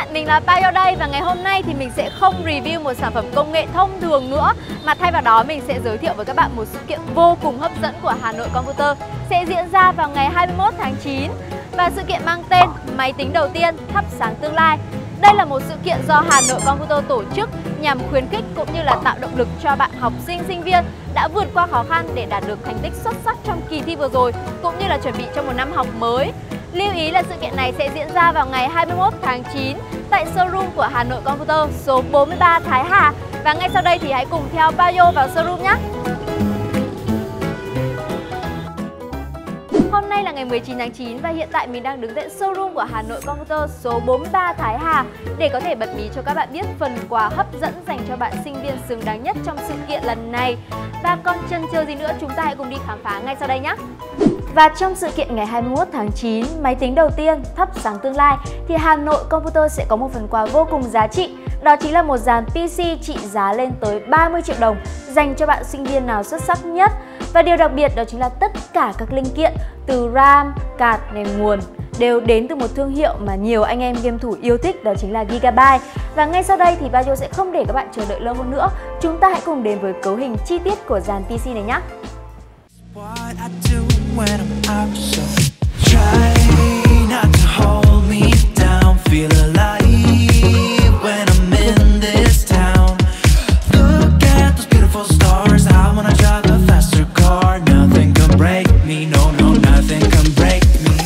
bạn, mình là Payo đây và ngày hôm nay thì mình sẽ không review một sản phẩm công nghệ thông thường nữa, mà thay vào đó mình sẽ giới thiệu với các bạn một sự kiện vô cùng hấp dẫn của Hà Nội Computer sẽ diễn ra vào ngày 21 tháng 9. Và sự kiện mang tên Máy tính đầu tiên thắp sáng tương lai. Đây là một sự kiện do Hà Nội Computer tổ chức nhằm khuyến khích cũng như là tạo động lực cho bạn học sinh, sinh viên đã vượt qua khó khăn để đạt được thành tích xuất sắc trong kỳ thi vừa rồi, cũng như là chuẩn bị cho một năm học mới. Lưu ý là sự kiện này sẽ diễn ra vào ngày 21 tháng 9 tại showroom của Hà Nội Computer số 43 Thái Hà. Và ngay sau đây thì hãy cùng theo Payo vào showroom nhé! Hôm nay là ngày 19 tháng 9 và hiện tại mình đang đứng tại showroom của Hà Nội Computer số 43 Thái Hà để có thể bật mí cho các bạn biết phần quà hấp dẫn dành cho bạn sinh viên xứng đáng nhất trong sự kiện lần này. Và còn chần chờ gì nữa, chúng ta hãy cùng đi khám phá ngay sau đây nhé! Và trong sự kiện ngày 21 tháng 9, máy tính đầu tiên thắp sáng tương lai, thì Hà Nội Computer sẽ có một phần quà vô cùng giá trị. Đó chính là một dàn PC trị giá lên tới 30 triệu đồng dành cho bạn sinh viên nào xuất sắc nhất. Và điều đặc biệt đó chính là tất cả các linh kiện từ RAM, card, nền nguồn đều đến từ một thương hiệu mà nhiều anh em game thủ yêu thích, đó chính là Gigabyte. Và ngay sau đây thì Payo sẽ không để các bạn chờ đợi lâu hơn nữa. Chúng ta hãy cùng đến với cấu hình chi tiết của dàn PC này nhé! When I'm out, so try not to hold me down. Feel alive when I'm in this town. Look at those beautiful stars. I wanna drive a faster car. Nothing can break me. No, no, nothing can break me.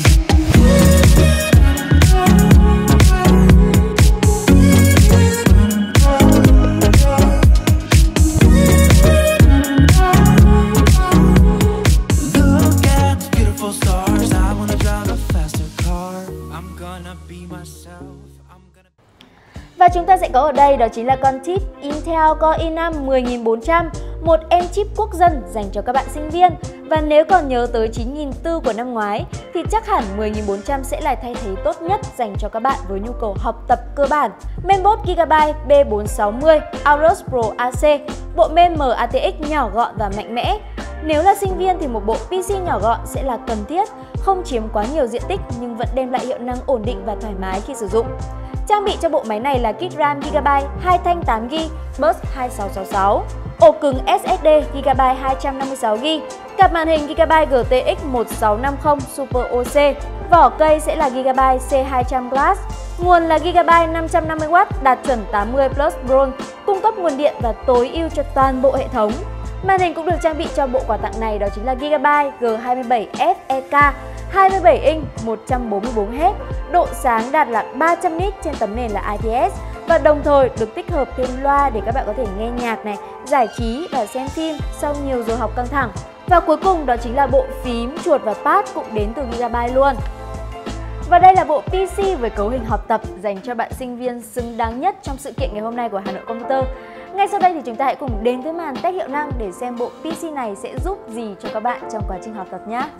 Và chúng ta sẽ có ở đây đó chính là con chip Intel Core i5 10400, một em chip quốc dân dành cho các bạn sinh viên. Và nếu còn nhớ tới 9400 của năm ngoái thì chắc hẳn 10400 sẽ là thay thế tốt nhất dành cho các bạn với nhu cầu học tập cơ bản. Mainboard Gigabyte B460 Aorus Pro AC, bộ main MATX nhỏ gọn và mạnh mẽ. Nếu là sinh viên thì một bộ PC nhỏ gọn sẽ là cần thiết, không chiếm quá nhiều diện tích nhưng vẫn đem lại hiệu năng ổn định và thoải mái khi sử dụng. Trang bị cho bộ máy này là kit RAM Gigabyte 2 thanh 8GB, bus 2666, ổ cứng SSD Gigabyte 256GB, card màn hình Gigabyte GTX 1650 Super OC, vỏ cây sẽ là Gigabyte C200 Glass, nguồn là Gigabyte 550W đạt chuẩn 80 Plus Bronze, cung cấp nguồn điện và tối ưu cho toàn bộ hệ thống. Màn hình cũng được trang bị cho bộ quà tặng này, đó chính là Gigabyte G27 FEK 27 inch 144Hz, độ sáng đạt là 300 nit trên tấm nền là IPS và đồng thời được tích hợp thêm loa để các bạn có thể nghe nhạc này, giải trí và xem phim sau nhiều giờ học căng thẳng. Và cuối cùng đó chính là bộ phím, chuột và pad cũng đến từ Gigabyte luôn. Và đây là bộ PC với cấu hình học tập dành cho bạn sinh viên xứng đáng nhất trong sự kiện ngày hôm nay của Hà Nội Computer. Ngay sau đây thì chúng ta hãy cùng đến với màn test hiệu năng để xem bộ PC này sẽ giúp gì cho các bạn trong quá trình học tập nhé.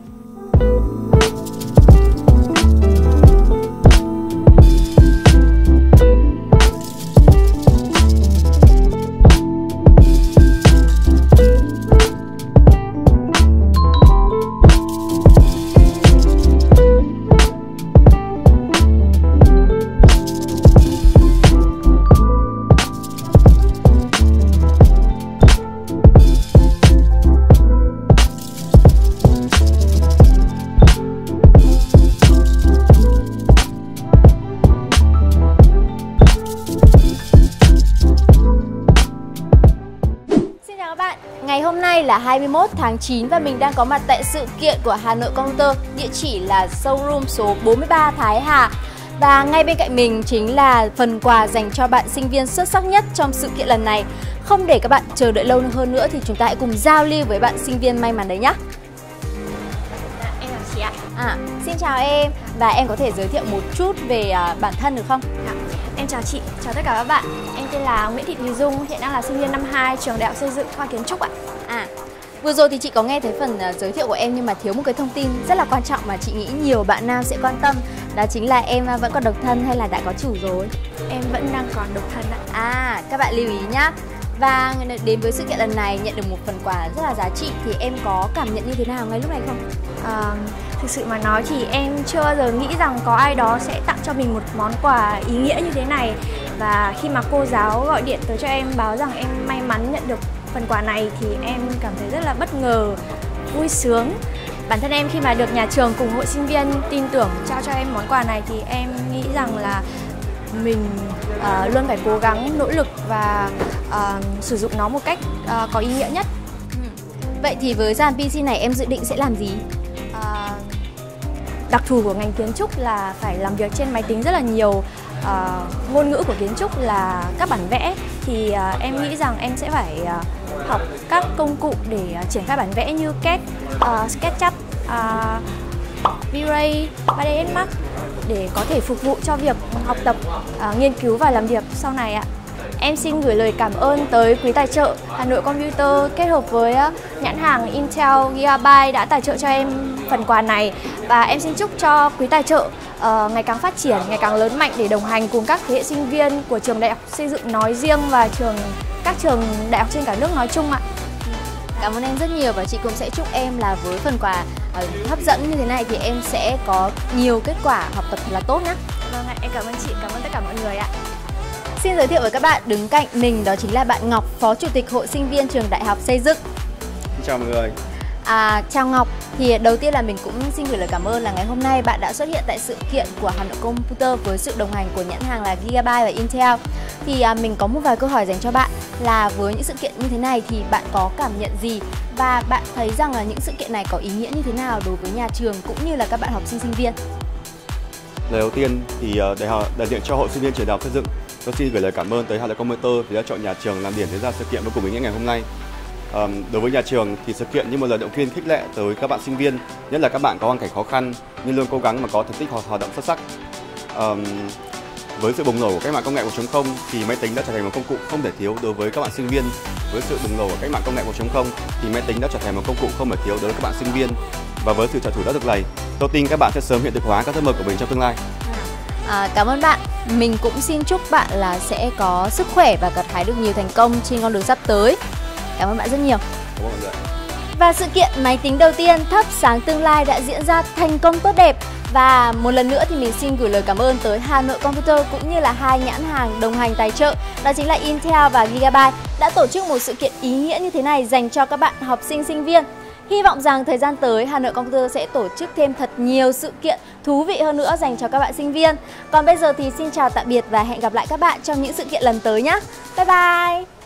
Ngày hôm nay là 21 tháng 9 và mình đang có mặt tại sự kiện của Hà Nội Computer, địa chỉ là showroom số 43 Thái Hà. Và ngay bên cạnh mình chính là phần quà dành cho bạn sinh viên xuất sắc nhất trong sự kiện lần này. Không để các bạn chờ đợi lâu hơn nữa thì chúng ta hãy cùng giao lưu với bạn sinh viên may mắn đấy nhé. Em chào chị ạ. Xin chào em, và em có thể giới thiệu một chút về bản thân được không? Em chào chị, chào tất cả các bạn. Em tên là Nguyễn Thị Thùy Dung, hiện đang là sinh viên năm 2 trường Đại học Xây dựng khoa Kiến trúc ạ. Vừa rồi thì chị có nghe thấy phần giới thiệu của em nhưng mà thiếu một cái thông tin rất là quan trọng mà chị nghĩ nhiều bạn nam sẽ quan tâm. Đó chính là em vẫn còn độc thân hay là đã có chủ rồi? Em vẫn đang còn độc thân ạ. Các bạn lưu ý nhá. Và đến với sự kiện lần này nhận được một phần quà rất là giá trị thì em có cảm nhận như thế nào ngay lúc này không? Thực sự mà nói thì em chưa bao giờ nghĩ rằng có ai đó sẽ tặng cho mình một món quà ý nghĩa như thế này. Và khi mà cô giáo gọi điện tới cho em báo rằng em may mắn nhận được phần quà này thì em cảm thấy rất là bất ngờ, vui sướng. Bản thân em khi mà được nhà trường cùng hội sinh viên tin tưởng trao cho em món quà này thì em nghĩ rằng là mình luôn phải cố gắng nỗ lực và sử dụng nó một cách có ý nghĩa nhất. Vậy thì với dàn PC này em dự định sẽ làm gì? Đặc thù của ngành kiến trúc là phải làm việc trên máy tính rất là nhiều. Ngôn ngữ của kiến trúc là các bản vẽ thì em nghĩ rằng em sẽ phải học các công cụ để triển khai bản vẽ như CAD, SketchUp, V-Ray, 3ds Max để có thể phục vụ cho việc học tập, nghiên cứu và làm việc sau này ạ. Em xin gửi lời cảm ơn tới quý tài trợ Hà Nội Computer kết hợp với nhãn hàng Intel Gigabyte đã tài trợ cho em phần quà này. Và em xin chúc cho quý tài trợ ngày càng phát triển, ngày càng lớn mạnh để đồng hành cùng các thế hệ sinh viên của trường Đại học Xây dựng nói riêng và các trường đại học trên cả nước nói chung ạ. Cảm ơn em rất nhiều và chị cũng sẽ chúc em là với phần quà hấp dẫn như thế này thì em sẽ có nhiều kết quả học tập thật là tốt nhé. Vâng ạ, em cảm ơn chị, cảm ơn tất cả mọi người ạ. Xin giới thiệu với các bạn đứng cạnh mình đó chính là bạn Ngọc, Phó Chủ tịch Hội Sinh viên Trường Đại học Xây dựng. Xin chào mọi người. Chào Ngọc, thì đầu tiên là mình cũng xin gửi lời cảm ơn là ngày hôm nay bạn đã xuất hiện tại sự kiện của Hà Nội Computer với sự đồng hành của nhãn hàng là Gigabyte và Intel. Thì mình có một vài câu hỏi dành cho bạn là với những sự kiện như thế này thì bạn có cảm nhận gì và bạn thấy rằng là những sự kiện này có ý nghĩa như thế nào đối với nhà trường cũng như là các bạn học sinh sinh viên? Lời đầu tiên thì đại diện cho Hội Sinh viên Trường Đại học Xây dựng, tôi xin gửi lời cảm ơn tới Hà Nội Computer vì đã chọn nhà trường làm điểm diễn ra sự kiện vô cùng ý nghĩa ngày hôm nay. Đối với nhà trường thì sự kiện như một lời động viên khích lệ tới các bạn sinh viên, nhất là các bạn có hoàn cảnh khó khăn nhưng luôn cố gắng mà có thành tích hoạt động xuất sắc. Với sự bùng nổ của cách mạng công nghệ 4.0 thì máy tính đã trở thành một công cụ không thể thiếu đối với các bạn sinh viên. Với sự bùng nổ của cách mạng công nghệ 4.0 thì máy tính đã trở thành một công cụ không thể thiếu đối với các bạn sinh viên. Và với sự trợ thủ đắc lực này, tôi tin các bạn sẽ sớm hiện thực hóa các giấc mơ của mình trong tương lai. Cảm ơn bạn. Mình cũng xin chúc bạn là sẽ có sức khỏe và gặt hái được nhiều thành công trên con đường sắp tới. Cảm ơn bạn rất nhiều. Cảm ơn mọi người. Và sự kiện máy tính đầu tiên thắp sáng tương lai đã diễn ra thành công tốt đẹp. Và một lần nữa thì mình xin gửi lời cảm ơn tới Hà Nội Computer cũng như là hai nhãn hàng đồng hành tài trợ đó chính là Intel và Gigabyte đã tổ chức một sự kiện ý nghĩa như thế này dành cho các bạn học sinh sinh viên. Hy vọng rằng thời gian tới Hà Nội Computer sẽ tổ chức thêm thật nhiều sự kiện thú vị hơn nữa dành cho các bạn sinh viên. Còn bây giờ thì xin chào tạm biệt và hẹn gặp lại các bạn trong những sự kiện lần tới nhé. Bye bye!